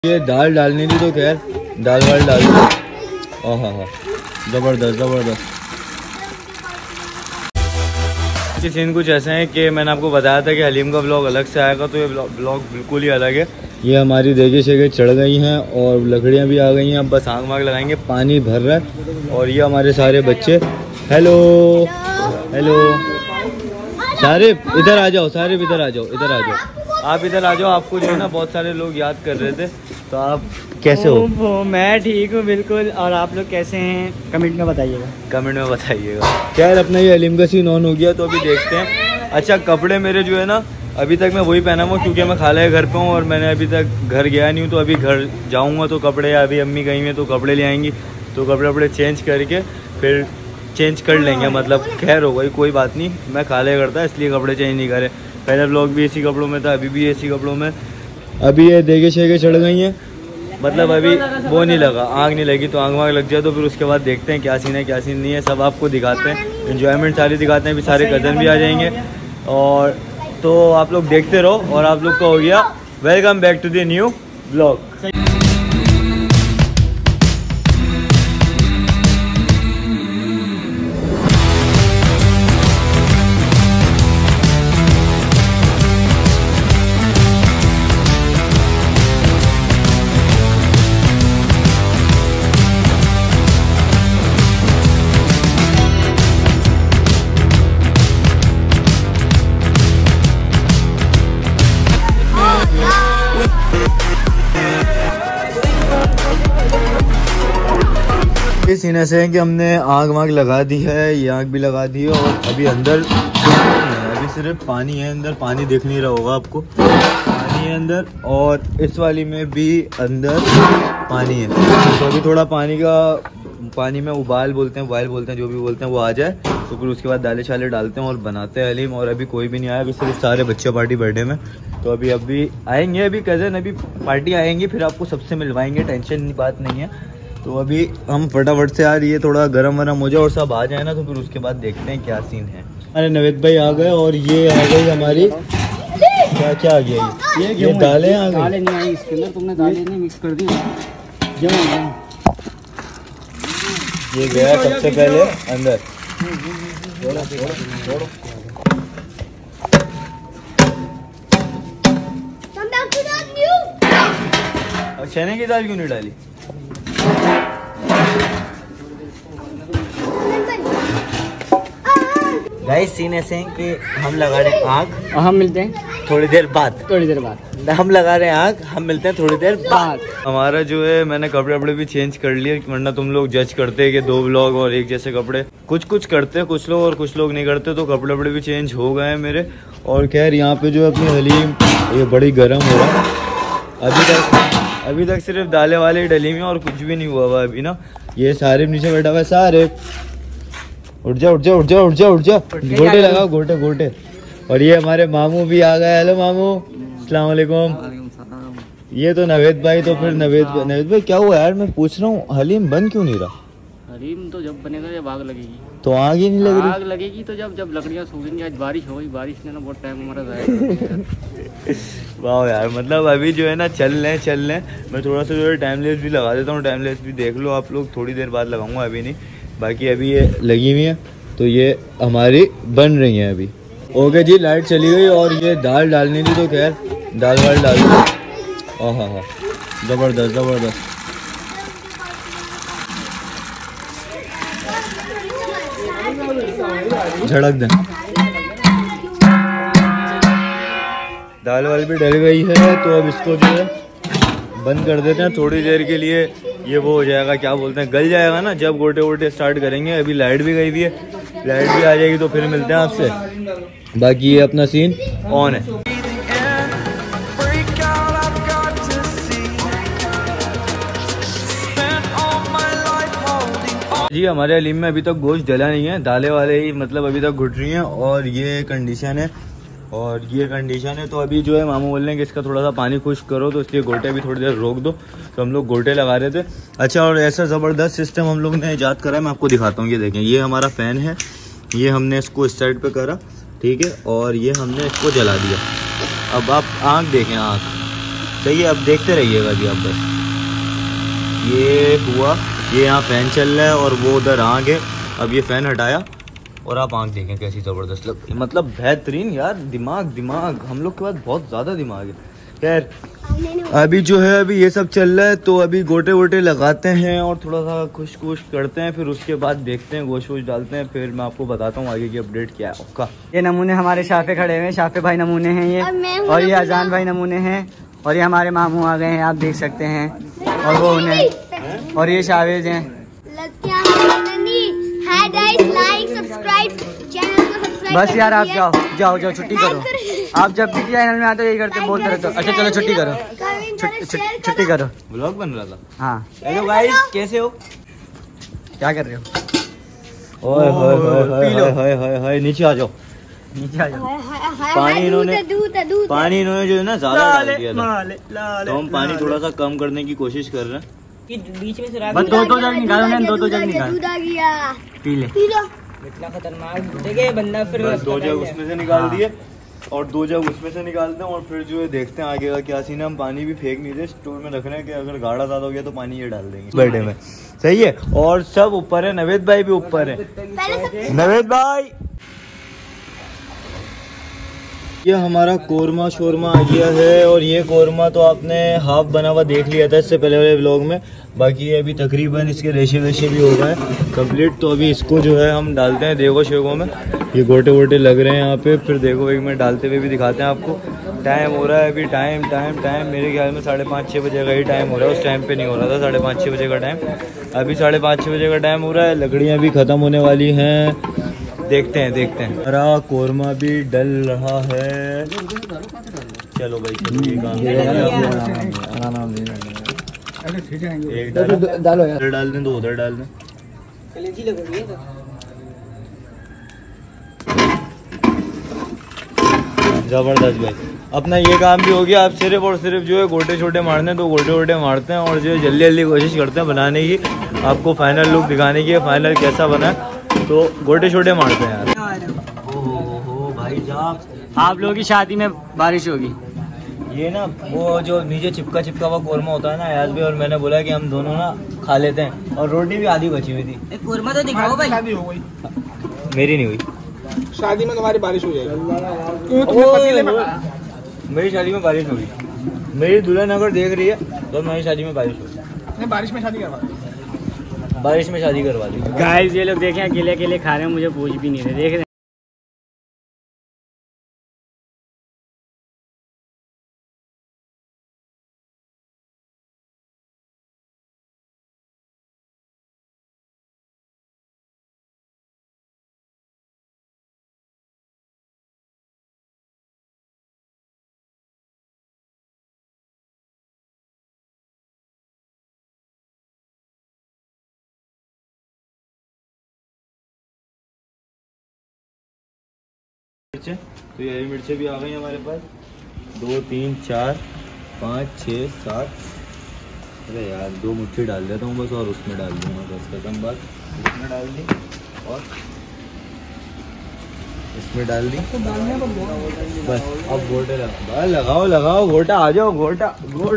ये दाल डालनी थी तो खैर दाल वाल डाल दी। हाँ ज़बरदस्त ज़बरदस्त। ये सीन कुछ ऐसे हैं कि मैंने आपको बताया था कि हलीम का व्लॉग अलग से आएगा, तो ये व्लॉग बिल्कुल ही अलग है। ये हमारी देगे शेगे चढ़ गई हैं और लकड़ियाँ भी आ गई हैं। अब बस आग वाग लगाएंगे, पानी भर रहा है। और ये हमारे सारे बच्चे, हेलो हेलो सारिफ इधर आ जाओ, सारिफ इधर आ जाओ, इधर आ जाओ, आप इधर आ जाओ। आपको जो है ना बहुत सारे लोग याद कर रहे थे, तो आप कैसे हो? मैं ठीक हूँ बिल्कुल। और आप लोग कैसे हैं कमेंट में बताइएगा, कमेंट में बताइएगा। खैर अपना ये हलीम का सीन ऑन हो गया, तो अभी देखते हैं। अच्छा कपड़े मेरे जो है ना अभी तक मैं वही पहना हुआ, क्योंकि मैं खाला के घर पे हूँ और मैंने अभी तक घर गया नहीं हूँ। तो अभी घर जाऊँगा तो कपड़े, अभी अम्मी गई हैं तो कपड़े ले आएंगी, तो कपड़े वपड़े चेंज करके फिर चेंज कर लेंगे। मतलब खैर हो गई, कोई बात नहीं। मैं खाले करता इसलिए कपड़े चेंज नहीं करे। पहले व्लॉग भी इसी कपड़ों में था, अभी भी इसी कपड़ों में। अभी ये देगे शेगे चढ़ गई हैं, मतलब अभी वो नहीं लगा, आग नहीं लगी। तो आग वाग लग जाए तो फिर उसके बाद देखते हैं क्या सीन है क्या सीन नहीं है, सब आपको दिखाते हैं। एंजॉयमेंट सारी दिखाते हैं। अभी सारे कज़न भी आ जाएंगे और तो आप लोग देखते रहो। और आप लोग का हो गया welcome back to the new vlog. ये सीन ऐसे है कि हमने आग वाग लगा दी है, ये आग भी लगा दी है और अभी अंदर अभी सिर्फ पानी है। अंदर पानी दिख नहीं रहा होगा आपको, पानी है अंदर। और इस वाली में भी अंदर पानी है। तो अभी थोड़ा पानी में उबाल बोलते हैं, बॉयल बोलते हैं, जो भी बोलते हैं वो आ जाए तो फिर उसके बाद दालें शाले डालते हैं और बनाते हैं हलीम। और अभी कोई भी नहीं आया, अभी सिर्फ सारे बच्चे पार्टी बर्थडे में। तो अभी आएंगे, अभी कज़न अभी पार्टी आएंगे, फिर आपको सबसे मिलवाएंगे, टेंशन बात नहीं है। तो अभी हम फटाफट से यार ये थोड़ा गरम वरम हो जाए और सब आ जाए ना, तो फिर उसके बाद देखते हैं क्या सीन है। अरे नवेद भाई आ गए और ये आ गई हमारी क्या आ गया ये दालें आ गई। दालें नहीं आई इसके अंदर, तुमने दालें नहीं मिक्स कर दी। ये गया सबसे पहले अंदर। और चने की दाल क्यों नहीं डाली? गाइस सीन ऐसे हैं कि हम लगा रहे हैं आग, हम मिलते हैं थोड़ी देर बाद। हम लगा रहे हैं आग, हम मिलते हैं थोड़ी देर बाद। हमारा जो है मैंने कपड़े वपड़े भी चेंज कर लिए, वरना तुम लोग जज करते हैं कि 2 व्लॉग और एक जैसे कपड़े। कुछ करते हैं कुछ लोग और कुछ लोग नहीं करते, तो कपड़े वपड़े भी चेंज हो गए हैं मेरे। और खैर यहाँ पे जो अपनी हलीम ये बड़ी गर्म हो रहा है। अभी तक सिर्फ दालें वाले डली में और कुछ भी नहीं हुआ हुआ अभी ना। ये सारे नीचे बैठा हुआ है, सारे उठ जा गोटे लगाओ, गोटे। और ये हमारे मामू भी आ गए। हेलो मामू, अस्सलाम वालेकुम। ये तो नवेद भाई। तो फिर नवेद भाई क्या हुआ यार? मैं पूछ रहा हूँ हलीम बन क्यों नहीं रहा? हलीम तो जब बनेगा जब आग लगेगी। तो आग ही नहीं लग रही। आग लगेगी तो जब लकड़ियाँ सूखेंगी। आज बारिश हो गई, बारिश ने ना बहुत टाइम हमारा जाएगा। वाह यार, मतलब अभी जो है ना चल लें। मैं थोड़ा सा जो है टाइम लेस भी लगा देता हूँ। टाइम लेस भी देख लो आप लोग, थोड़ी देर बाद लगाऊंगा, अभी नहीं। बाकी अभी ये लगी हुई है तो ये हमारी बन रही है अभी। ओके जी, लाइट चली गई और ये दाल डालनी थी तो खैर दाल वाल डाल दी। हाँ ज़बरदस्त। झड़क दें। दाल वाल भी डल गई है, तो अब इसको जो है बंद कर देते हैं थोड़ी देर के लिए। ये वो हो जाएगा, क्या बोलते हैं, गल जाएगा ना जब गोटे स्टार्ट करेंगे। अभी लाइट भी गई हुई है, लाइट भी आ जाएगी तो फिर मिलते हैं आपसे। बाकी ये अपना सीन ऑन है। जी हमारे हलीम में अभी तक गोश्त जला नहीं है, दालें वाले ही मतलब अभी तक घुट रही हैं। और ये कंडीशन है तो अभी जो है मामू बोल रहे हैं कि इसका थोड़ा सा पानी खुश्क करो, तो इसलिए गोटे अभी थोड़ी देर रोक दो। तो हम लोग गोटे लगा रहे थे। अच्छा, और ऐसा ज़बरदस्त सिस्टम हम लोग ने ईजाद करा है, मैं आपको दिखाता हूँ। ये देखें, ये हमारा फ़ैन है, ये हमने इसको इस साइड पे करा, ठीक है, और ये हमने इसको जला दिया। अब आप आँख देखें, आँख सही है, अब देखते रहिएगा जी आप बस। ये हुआ, ये यहाँ फैन चल रहा है और वो उधर आग है। अब ये फैन हटाया और आप आँख देखें कैसी ज़बरदस्त लग, मतलब बेहतरीन यार। दिमाग हम लोग के पास बहुत ज़्यादा दिमाग है। खैर अभी जो है अभी ये सब चल रहा है, तो अभी गोटे वोटे लगाते हैं और थोड़ा सा खुश करते हैं, फिर उसके बाद देखते हैं, गोश्त वोश डालते हैं, फिर मैं आपको बताता हूँ आगे की अपडेट क्या है उसका। ये नमूने हमारे शाफे खड़े हुए हैं, शाफे भाई नमूने हैं ये, और ये अजान भाई नमूने हैं, और ये हमारे मामू आ गए हैं, आप देख सकते हैं, और वो उन्हें, और ये शावेज हैं। बस यार आप जाओ छुट्टी करो। आप जब भी चैनल में आते हो यही करते बोलते रहते हो। अच्छा चलो छुट्टी करो, छुट्टी करो। व्लॉग बन रहा था। हाँ हेलो गाइस, कैसे हो, क्या कर रहे हो? ओए नीचे आ जाओ, पानी इन्होंने जो है ना ज्यादा डाल दिया था, तो हम पानी थोड़ा सा कम करने की कोशिश कर रहे हैं। बीच में से बस दो जग निकालो, दो जग निकाल पी ले। इतना खतरनाक बंदा, फिर 2 जग उसमें से निकाल दिए और 2 जग उसमें से निकालते हैं, और फिर जो है देखते हैं आगे का क्या सीन है। हम पानी भी फेंक नहीं दे, स्टोर में रख रहे हैं कि अगर गाढ़ा ज्यादा हो गया तो पानी ये डाल देंगे बर्थडे में। सही है, और सब ऊपर है, नवेद भाई भी ऊपर है। नवेद भाई, ये हमारा कोरमा शोरमा आ गया है, और ये कोरमा तो आपने हाफ बना हुआ देख लिया था इससे पहले वाले व्लॉग में। बाकी ये अभी तकरीबन इसके रेशे वेशे भी हो गए कंप्लीट, तो अभी इसको जो है हम डालते हैं देखो शेगों में। ये गोटे वोटे लग रहे हैं यहाँ पे, फिर देखो एक मिनट डालते हुए भी दिखाते हैं आपको। टाइम हो रहा है अभी, टाइम मेरे ख्याल में 5:30-6 बजे का ही टाइम हो रहा है। उस टाइम पे नहीं हो रहा था 5:30-6 बजे का टाइम, अभी 5:30-6 बजे का टाइम हो रहा है। लकड़ियाँ भी ख़त्म होने वाली हैं, देखते हैं। हरा कोरमा भी डल रहा है। चलो भाई एक डालो यार, डाल दें, 2 उधर डाल दें। जबरदस्त भाई, अपना ये काम भी हो गया। आप सिर्फ और सिर्फ जो है गोटे छोटे मारने, तो गोटे वोटे मारते हैं, और जो है जल्दी कोशिश करते हैं बनाने की, आपको फाइनल लुक दिखाने की, फाइनल कैसा बना, तो गोटे छोटे मारते हैं यार। ओहो भाई साहब, आप लोगों की शादी में बारिश होगी। ये ना वो जो नीचे चिपका हुआ कोरमा होता है ना, अयाज भी और मैंने बोला कि हम दोनों ना खा लेते हैं, और रोटी भी आधी बची हुई थी। कोरमा तो दिखाओ भाई। शादी हो गई, मेरी नहीं हुई। शादी में तुम्हारी बारिश हो जाएगी। मेरी शादी में बारिश हुई, मेरी दुल्हन अगर देख रही है तो मेरी शादी में बारिश हुई। बारिश में शादी करवा दी। गाइस ये लोग देखें अकेले खा रहे हैं, मुझे पूछ भी नहीं रहे, देख रहे हैं। तो ये हरी मिर्चें भी आ गई हमारे पास, 2 3 4 5 6 7। अरे यार 2 मुट्ठी डाल देता हूँ बस, और उसमें डाल दूंगा बस, खत्म बात। इसमें डाल दी और इसमें डाल दी बस। अब गोटा लगाओ, गोटा आ जाओ, गोटा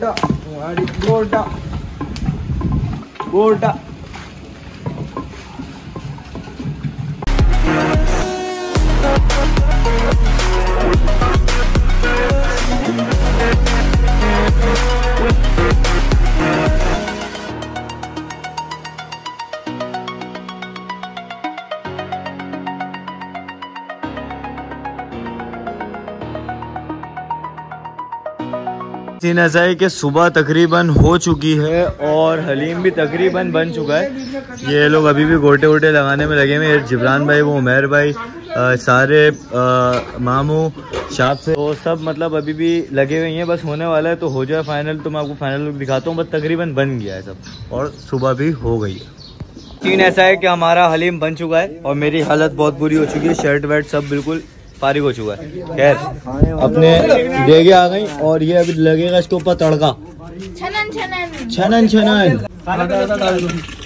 सीन ऐसा है कि सुबह तकरीबन हो चुकी है और हलीम भी तकरीबन बन चुका है। ये लोग अभी भी गोटे वोटे लगाने में लगे हुए हैं, जिब्रान भाई, वो उमैर भाई, सारे मामू शाप से, वो सब मतलब अभी भी लगे हुए हैं। बस होने वाला है, तो हो जाए फाइनल तो मैं आपको फाइनल लुक दिखाता हूँ। बस तकरीबन बन गया है सब और सुबह भी हो गई है। सीन ऐसा है कि हमारा हलीम बन चुका है और मेरी हालत बहुत बुरी हो चुकी है, शर्ट वर्ट सब बिल्कुल फारिग हो चुका है। खैर अपने देगे आ गई और ये अभी लगेगा इसके ऊपर तड़का, छनन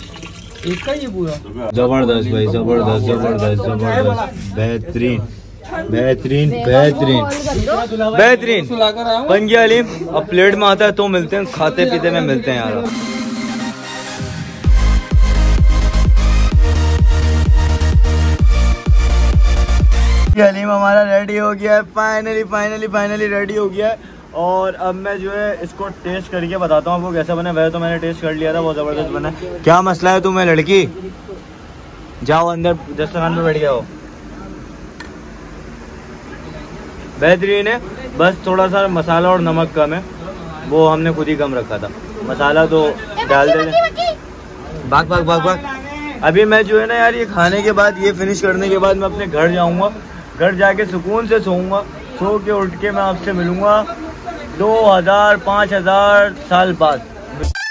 जबरदस्त भाई, जबरदस्त बेहतरीन। बेहतरीन बेहतरीन बेहतरीन बन गया हलीम। अब प्लेट में आता है तो मिलते हैं, खाते पीते में मिलते हैं यार। हलीम हमारा रेडी हो गया है, फाइनली रेडी हो गया है। और अब मैं जो है इसको टेस्ट करके बताता हूँ आपको कैसा बना। वैसे तो मैंने टेस्ट कर लिया था, बहुत ज़बरदस्त बना है। क्या मसला है तुम्हें लड़की? जाओ अंदर दस्तरखान पे बैठ गया हो। बेहतरीन है, बस थोड़ा सा मसाला और नमक कम है, वो हमने खुद ही कम रखा था। मसाला तो डाल देना। भाग। अभी मैं जो है ना यार, ये खाने के बाद, ये फिनिश करने के बाद मैं अपने घर जाऊंगा। घर जाके सुकून से सोऊंगा। सो के उठ के मैं आपसे मिलूंगा 2000-5000 साल बाद।